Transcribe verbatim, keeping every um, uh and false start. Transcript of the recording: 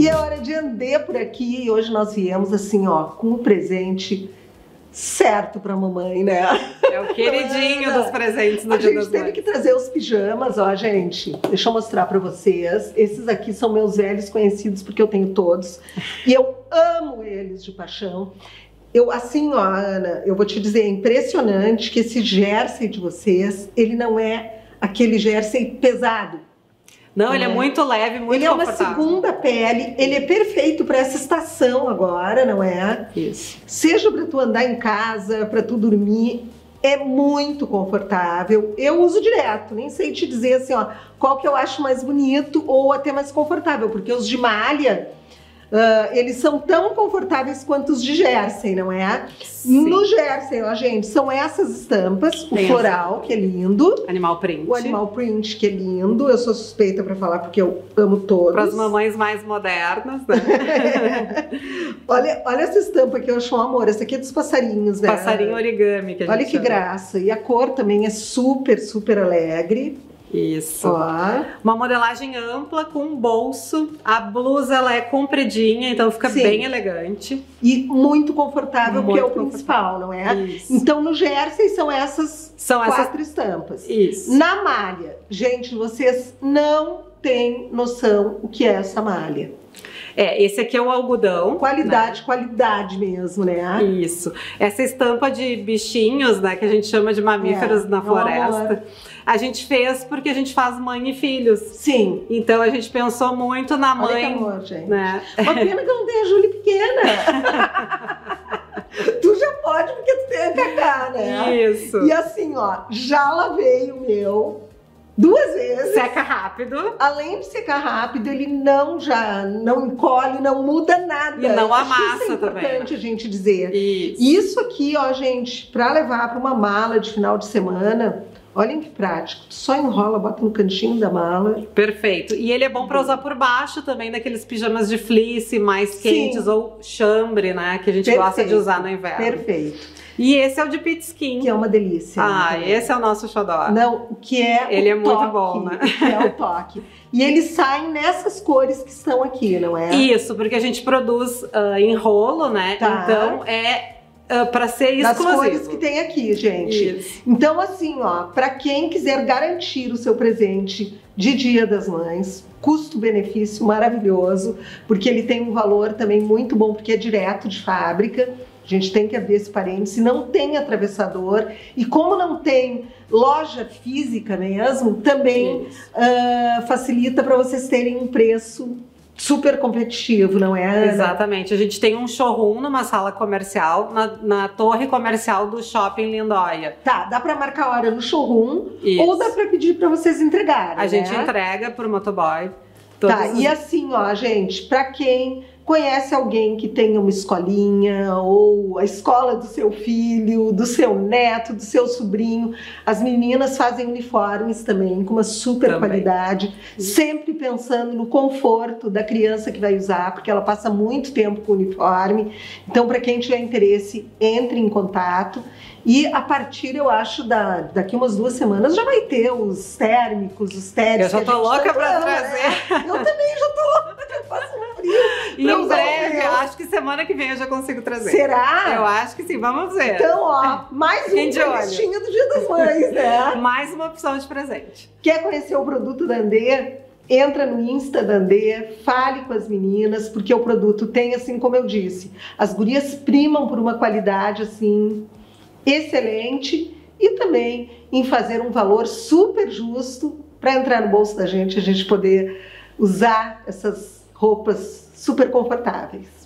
E é hora de andar por aqui e hoje nós viemos assim, ó, com um presente certo pra mamãe, né? É o queridinho dos presentes no A Dia gente das teve Mães. que trazer os pijamas, ó, gente. Deixa eu mostrar pra vocês. Esses aqui são meus velhos conhecidos porque eu tenho todos. E eu amo eles de paixão. Eu, assim, ó, Ana, eu vou te dizer, é impressionante que esse jersey de vocês, ele não é aquele jersey pesado. Não, ele é muito leve, muito Ele é uma confortável. segunda pele, ele é perfeito para essa estação agora, não é? Isso. Seja para tu andar em casa, para tu dormir, é muito confortável. Eu uso direto, nem sei te dizer assim, ó, qual que eu acho mais bonito ou até mais confortável, porque os de malha, uh, eles são tão confortáveis quanto os de jersey, não é? Sim. No jersey, ó, gente, são essas estampas, o Tem floral, que é lindo. Animal print. O animal print, que é lindo. Eu sou suspeita pra falar porque eu amo todos. Para as mamães mais modernas, né? olha, olha essa estampa que eu acho um amor. Essa aqui é dos passarinhos, né? Passarinho origami que a gente Olha que chama. graça. E a cor também é super, super alegre. Isso. Ó. Uma modelagem ampla com um bolso. A blusa ela é compridinha, então fica Sim. bem elegante. E muito confortável, Muito que é o confortável. principal, não é? Isso. Então no jersey são essas São essas. quatro estampas. Isso. Na malha, gente, vocês não têm noção o que é essa malha. É, esse aqui é o algodão. Qualidade, né? Qualidade mesmo, né? Isso. Essa estampa de bichinhos, né, que a gente chama de mamíferos É, na meu floresta, amor. a gente fez porque a gente faz mãe e filhos. Sim. Então a gente pensou muito na Olha mãe, que amor, gente. né? Uma pena que eu não tenho a Júlia pequena. Tu já pode porque tu tem a Cacá, né? Isso. E assim, ó, já lavei o meu duas vezes. Seca rápido. Além de secar rápido, ele não já não encolhe, não muda nada. E não Acho que amassa isso é também, importante a gente dizer. Isso. Isso aqui, ó, gente, pra levar pra uma mala de final de semana, olhem que prático. Tu só enrola, bota no cantinho da mala. Perfeito. E ele é bom para usar por baixo também daqueles pijamas de fleece mais Sim. quentes ou chambre, né? Que a gente Perfeito. gosta de usar no inverno. Perfeito. E esse é o de pit skin. Que é uma delícia. Ah, né? esse é o nosso xodó. Não, o que é Ele o é muito toque, bom, né? Que é o toque. E eles saem nessas cores que estão aqui, não é? Isso, porque a gente produz uh, em rolo, né? Tá. Então é uh, para ser Das exclusivo. cores que tem aqui, gente. Isso. Então, assim, ó, para quem quiser garantir o seu presente de Dia das Mães, custo-benefício maravilhoso, porque ele tem um valor também muito bom, porque é direto de fábrica. A gente tem que abrir esse parênteses, não tem atravessador, e como não tem loja física mesmo, também uh, facilita para vocês terem um preço super competitivo, não é, Ana? Exatamente. A gente tem um showroom numa sala comercial, na, na torre comercial do Shopping Lindóia. Tá, dá para marcar hora no showroom, Isso. ou dá para pedir para vocês entregarem, A gente né? entrega por motoboy. Tá, todos os- e assim, ó, gente, para quem conhece alguém que tenha uma escolinha ou a escola do seu filho, do seu neto, do seu sobrinho, as meninas fazem uniformes também com uma super Também. qualidade, sempre pensando no conforto da criança que vai usar, porque ela passa muito tempo com o uniforme. Então, para quem tiver interesse, entre em contato. E a partir, eu acho, da, daqui umas duas semanas já vai ter os térmicos, os térmicos. Eu já tô louca pra trazer. Eu também já tô louca, eu faço um frio. E pra em usar o breve, meu. acho que semana que vem eu já consigo trazer. Será? Eu acho que sim, vamos ver. Então, ó, mais um Fiquem de olho. prestinho do Dia das Mães, né? Mais uma opção de presente. Quer conhecer o produto da Andê? Entra no Insta da Andê, fale com as meninas, porque o produto tem, assim como eu disse, as gurias primam por uma qualidade, assim, excelente, e também em fazer um valor super justo para entrar no bolso da gente, a gente poder usar essas roupas super confortáveis.